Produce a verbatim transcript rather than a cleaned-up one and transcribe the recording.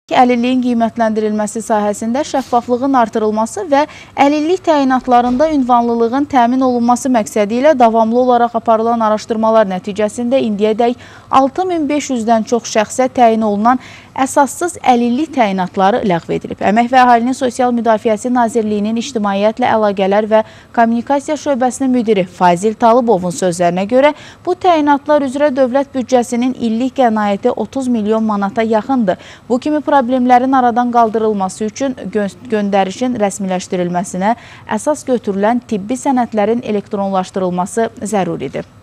Əlilliyin qiymətləndirilməsi sahəsində şəffaflığın artırılması və əlillik təyinatlarında ünvanlılığın təmin olunması məqsədi ilə davamlı olaraq aparılan araşdırmalar nəticəsində indiyədək altı min beş yüzdən çox şəxsə təyin olunan əsassız əlillik təyinatları ləğv edilib. Əmək və Əhalinin Sosial Müdafiəsi Nazirliyinin İctimaiyyətlə Əlaqələr və Kommunikasiya şöbəsinin müdiri Fazil Talıbovun sözlərinə görə bu təyinatlar üzrə dövlət büdcəsinin illik qənaəti otuz milyon manata yaxındır. Bu kimi problemlərin aradan qaldırılması üçün gö göndərişin rəsmiləşdirilməsinə əsas götürülən tibbi sənədlərin elektronlaşdırılması zəruridir.